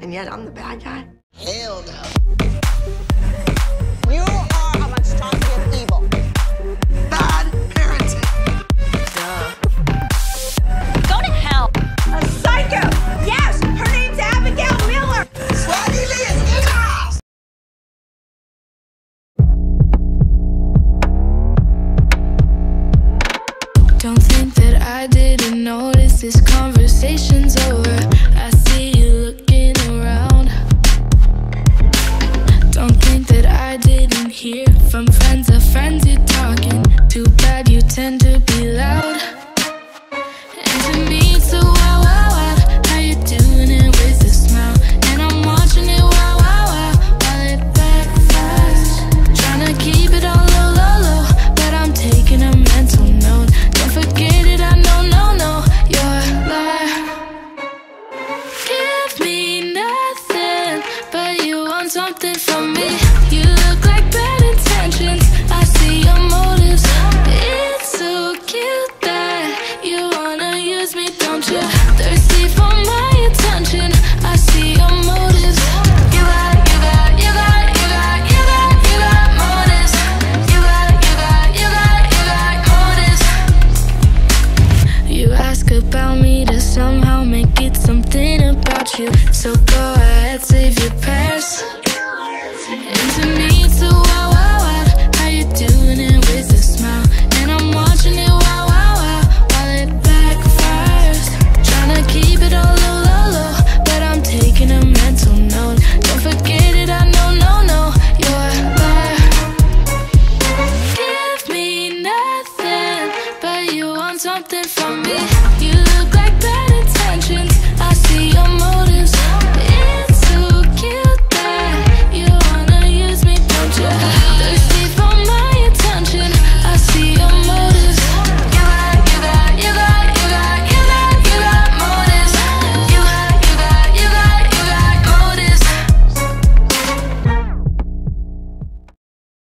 and yet I'm the bad guy? Hell no. You are a monstrosity of evil. Bad parenting. Duh. Go to hell. A psycho! Yes! Her name's Abigail Miller! Swaggy Lee is in the house! Don't think that I didn't notice this conversation's over. I see you looking around. Don't think that I didn't hear from friends of friends you're talking. Too bad you tend to be loud. And to me it's a wow, wow, wow. How you doing it with a smile? And I'm watching it, wow, wow, wow, while it backfires. Trying to keep it on low, low, low, but I'm taking a mental note. Don't forget it, I know, no, no, you're a liar. Give me nothing, but you want something from me. You look like bad intentions, I see your motives. It's so cute that you wanna use me, don't you? Thirsty for my attention, I see your motives. You got motives. You got motives. You ask about me to somehow make it something about you. So go